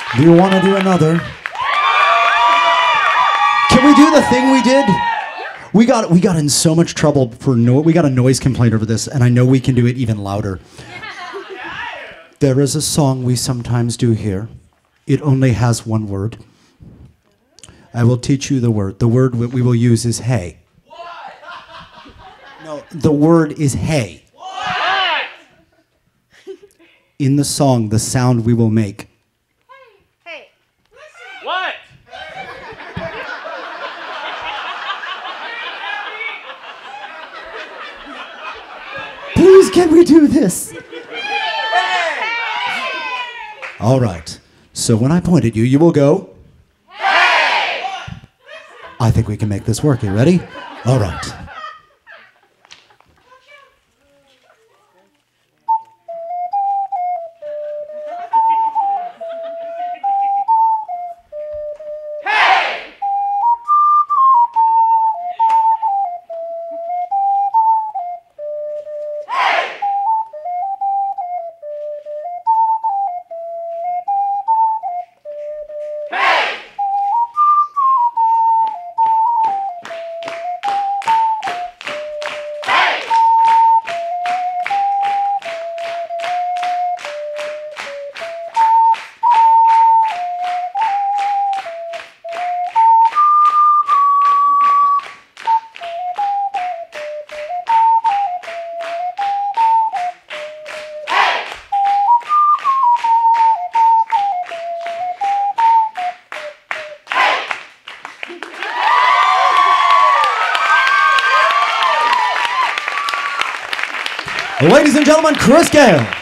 Do you want to do another? Can we do the thing we did? We got in so much trouble for we got a noise complaint over this, and I know we can do it even louder. There is a song we sometimes do here. It only has one word. I will teach you the word. The word we will use is hey. No, the word is hey. In the song, the sound we will make. Hey. What? Please, can we do this? All right. So when I point at you, you will go. Hey! I think we can make this work. You ready? All right. Ladies and gentlemen, Cris Gale.